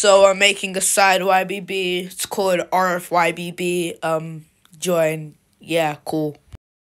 So I'm making a side YBB. It's called RFYBB. Join. Yeah, cool.